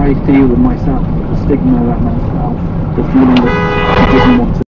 I feel with myself, the stigma that mental health, the feeling that he didn't want to